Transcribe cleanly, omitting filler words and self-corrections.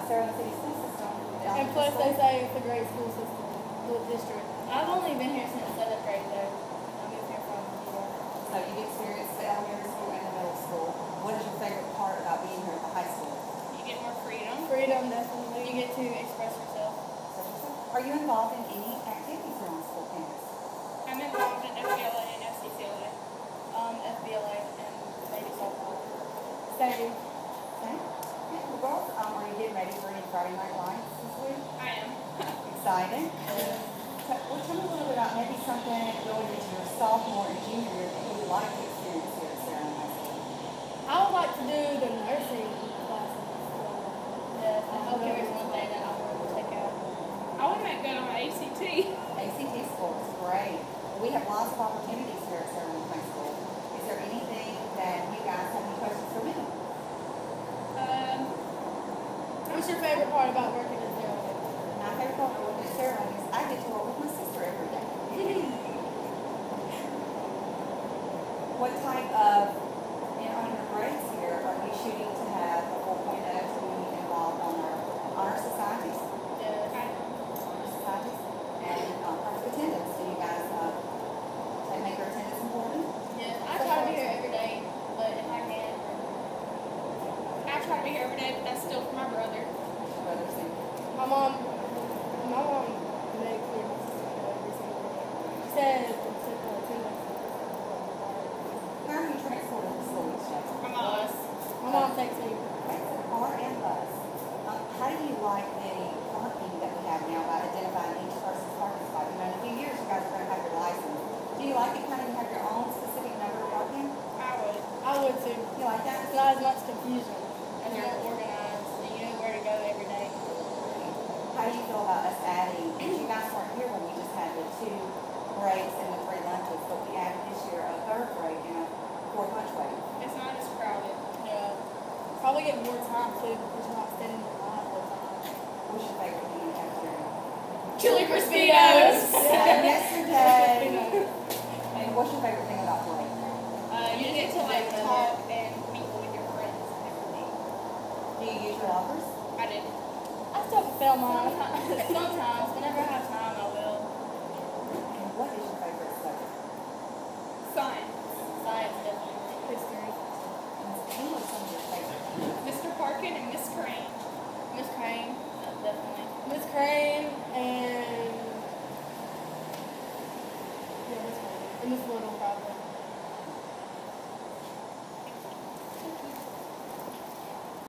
Sarah City School System. And plus, they say it's a great school system, school district. I've only been here since 7th grade, though. I moved here from New York. So you've experienced the elementary school and the middle school. What is your favorite part about being here at the high school? You get more freedom. Freedom, definitely. You get to express yourself. Are you involved in any activities here on school campus? I'm involved in FBLA and FCCLA. FBLA and maybe softball. Same. Same? Well, girls, are you getting ready for any Friday Night Lights this week? I am. Excited? Well, tell me a little bit about maybe something going into your sophomore and junior year that you would like to experience here at Sarah High School. I would like to do the nursing classes. The healthcare is one thing that I want to take out. I want to go on ACT. ACT school is great. We have lots of opportunities here at Sarah High School. Is there anything that you guys have any questions for me? What's your favorite part about working at Sarah? My favorite part of working at Sarah is I get to work with my sister every day. What type of, on your grades here, are you shooting to have a 4.0 to be involved on our honor societies? Honor societies? And perfect attendance. Do you guys make your attendance important? Yeah, I try to be here every day, but if I can. I try to be here every day, but that's still for my brother. Brothers and My mom made it clear my sister every single day. She said physical attendance. how are you transported to school each day? My mom. My mom takes me. That's a car and bus. How do you like the parking that we have now by identifying each person's parking spot? In a few years, you guys are going to have your license. Do you like it kind of have your own specific number of parking? I would too. You like that? It's not as much confusion. And you're organized and you know where to go every day. How do you feel about us adding, you guys weren't here when we just had the 2 breaks and the 3 lunches, but we added this year a 3rd break and a 4th lunch break. It's not as crowded. Yeah. Probably get more time too because you're not standing in line all the time. What's your favorite thing in the cafeteria? Chili Crispitos. Yesterday. And what's your favorite thing about break? You get to like talk and mingle with your friends and everything. Do you use your lockers? I did. I still have to film mine. Sometimes, whenever I have time, I will. And what is your favorite subject? Science. Science, definitely. History. Who are some of your favorite teachers? Mr. Parkin and Miss Crane. Miss Crane, definitely. Miss Crane and Miss Crane. And Miss Little, probably.